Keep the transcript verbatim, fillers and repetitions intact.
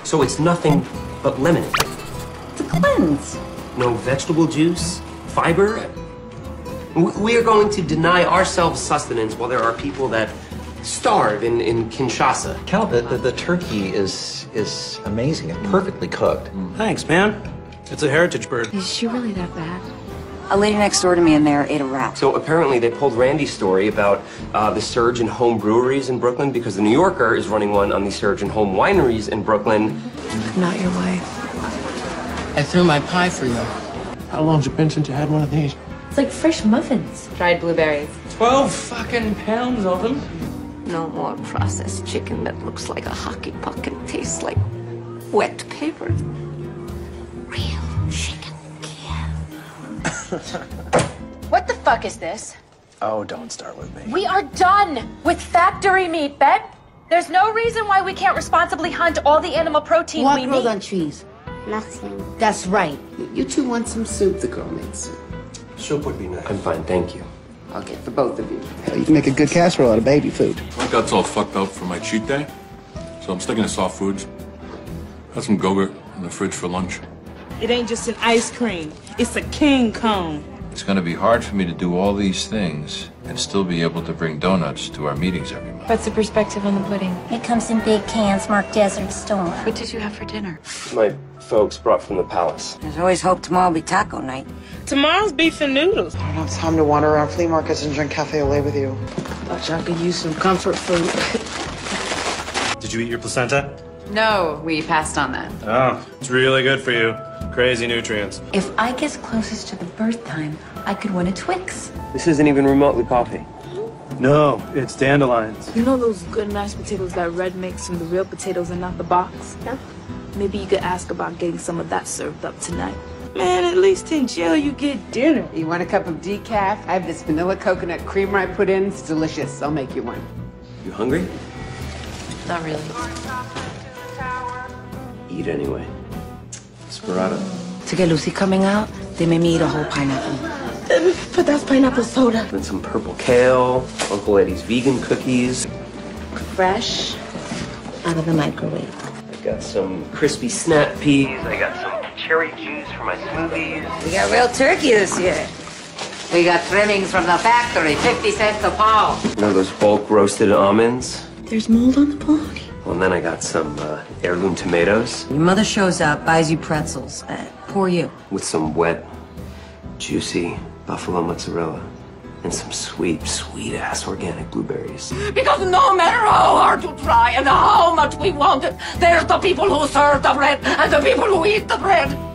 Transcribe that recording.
So it's nothing but lemonade. It's a cleanse. No vegetable juice, fiber. We are going to deny ourselves sustenance while there are people that starve in, in Kinshasa. Cal, the, the, the turkey is is amazing and perfectly cooked. Thanks, man. It's a heritage bird. Is she really that bad? A lady next door to me in there ate a rat. So apparently they pulled Randy's story about uh, the surge in home breweries in Brooklyn because the New Yorker is running one on the surge in home wineries in Brooklyn. Not your wife. I threw my pie for you. How long's it been since you had one of these? It's like fresh muffins. Dried blueberries. Twelve fucking pounds of them. No more processed chicken that looks like a hockey puck and tastes like wet paper. Real chicken can. What the fuck is this? Oh, don't start with me. We are done with factory meat, Ben. There's no reason why we can't responsibly hunt all the animal protein What we grows need. on trees? Nothing. That's right. You two want some soup? The girl made soup. Soup would be nice. I'm fine, thank you. Okay, for both of you. Hell, you can make a good casserole out of baby food. My gut's all fucked up for my cheat day, so I'm sticking to soft foods. Got some Go-Gurt in the fridge for lunch. It ain't just an ice cream. It's a king cone. It's going to be hard for me to do all these things and still be able to bring donuts to our meetings every month. What's the perspective on the pudding? It comes in big cans marked Desert Storm. What did you have for dinner? My folks brought from the palace. There's always hope tomorrow will be taco night. Tomorrow's beef and noodles. I don't have time to wander around flea markets and drink cafe au lait with you. Thought y'all could use some comfort food. Did you eat your placenta? No, we passed on that. Oh, it's really good for you. Crazy nutrients. If I guess closest to the birth time, I could win a Twix. This isn't even remotely coffee. No, it's dandelions. You know those good mashed potatoes that Red makes from the real potatoes and not the box? Yeah. Maybe you could ask about getting some of that served up tonight. Man, at least in jail you get dinner. You want a cup of decaf? I have this vanilla coconut creamer I put in. It's delicious. I'll make you one. You hungry? Not really. Eat anyway. Desperado. To get Lucy coming out, they made me eat a whole pineapple. But that's pineapple soda. And some purple kale, Uncle Eddie's vegan cookies. Fresh out of the microwave. I got some crispy snap peas. I got some cherry juice for my smoothies. We got real turkey this year. We got trimmings from the factory, fifty cents a pound. You know those bulk roasted almonds? There's mold on the pond. Well, and then I got some uh, heirloom tomatoes Your mother shows up, buys you pretzels. Uh, poor you. with some wet, juicy buffalo mozzarella and some sweet, sweet-ass organic blueberries. Because no matter how hard you try and how much we want it, there's the people who serve the bread and the people who eat the bread.